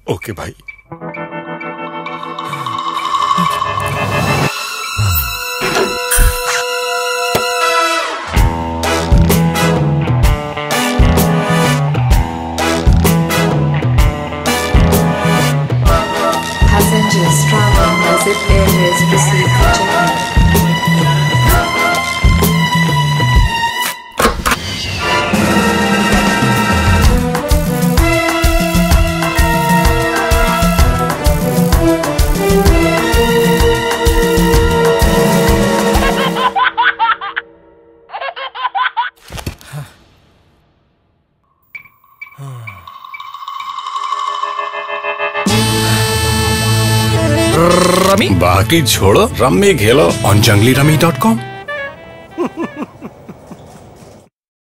ओके भाई। Passengers traveling visit areas receive check-in. Rummy बाकी छोड़ो, रम्मी खेलो on junglierummy.com।